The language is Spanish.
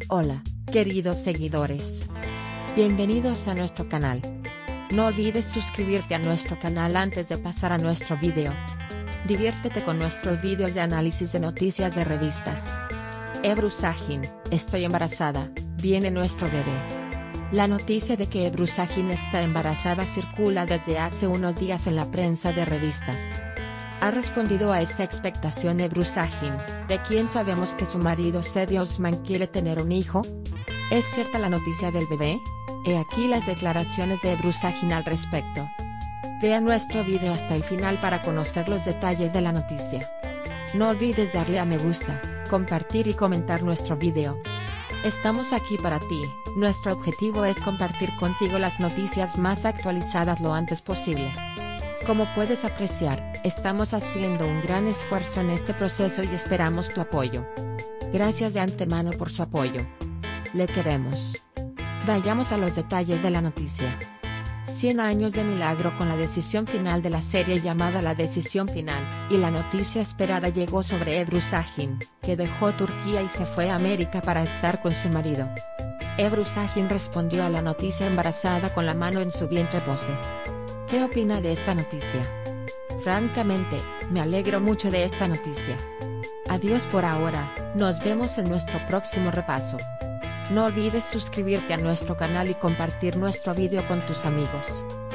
Hola, queridos seguidores. Bienvenidos a nuestro canal. No olvides suscribirte a nuestro canal antes de pasar a nuestro video. Diviértete con nuestros videos de análisis de noticias de revistas. Ebru Şahin, estoy embarazada, viene nuestro bebé. La noticia de que Ebru Şahin está embarazada circula desde hace unos días en la prensa de revistas. Ha respondido a esta expectación Ebru Şahin, de quien sabemos que su marido Sadi Osman quiere tener un hijo. ¿Es cierta la noticia del bebé? He aquí las declaraciones de Ebru Şahin al respecto. Vea nuestro video hasta el final para conocer los detalles de la noticia. No olvides darle a me gusta, compartir y comentar nuestro video. Estamos aquí para ti, nuestro objetivo es compartir contigo las noticias más actualizadas lo antes posible. Como puedes apreciar, estamos haciendo un gran esfuerzo en este proceso y esperamos tu apoyo. Gracias de antemano por su apoyo. Le queremos. Vayamos a los detalles de la noticia. 100 años de milagro con la decisión final de la serie llamada La Decisión Final, y la noticia esperada llegó sobre Ebru Şahin, que dejó Turquía y se fue a América para estar con su marido. Ebru Şahin respondió a la noticia embarazada con la mano en su vientre pose. ¿Qué opina de esta noticia? Francamente, me alegro mucho de esta noticia. Adiós por ahora, nos vemos en nuestro próximo repaso. No olvides suscribirte a nuestro canal y compartir nuestro video con tus amigos.